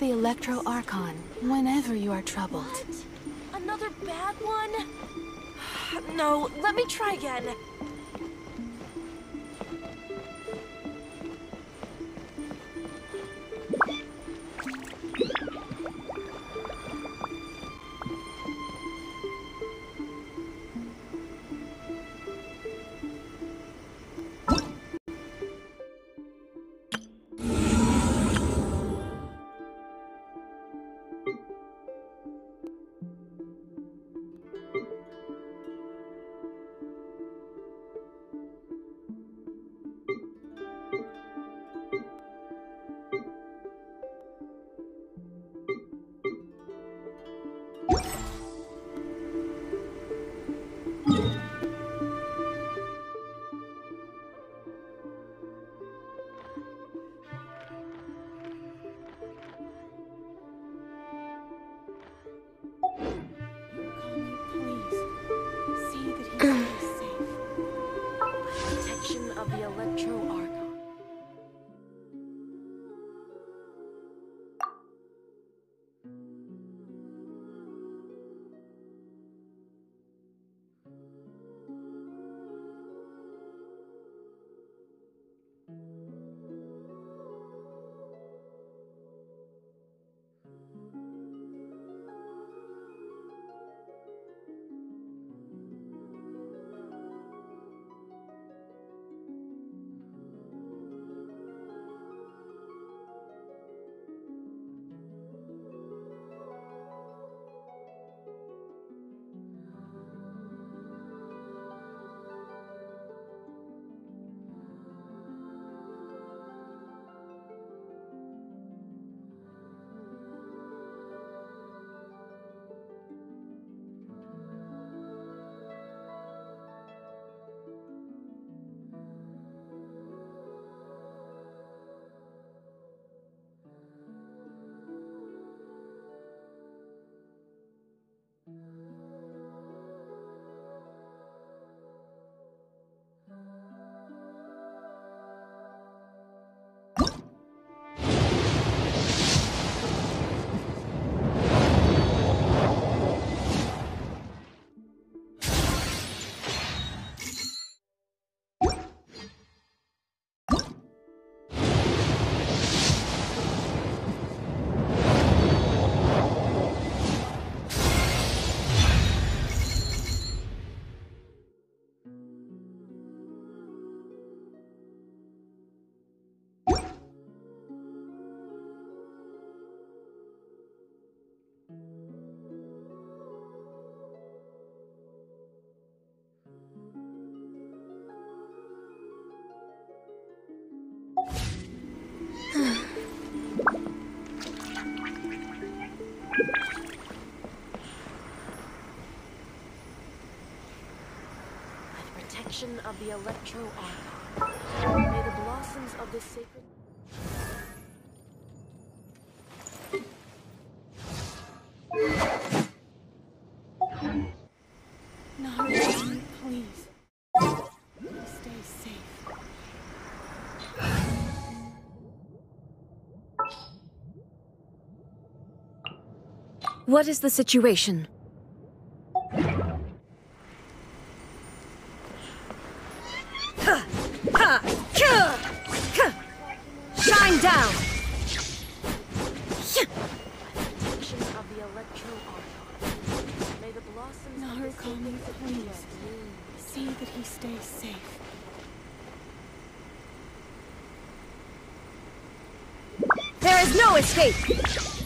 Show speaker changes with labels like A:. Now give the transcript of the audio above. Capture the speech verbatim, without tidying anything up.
A: the Electro Archon whenever you are troubled.
B: What? Another bad one? No, let me try again. Of the Electro Archon. Protection of the Electro Archon. May the blossoms of the sacred...
A: Naruto, please. Stay safe.
C: What is the situation? Shine down!
B: Protection of the Electro Archon. May the blossoms of the
A: Naruto,
B: sacred
A: please. See that he stays safe.
C: There is no escape!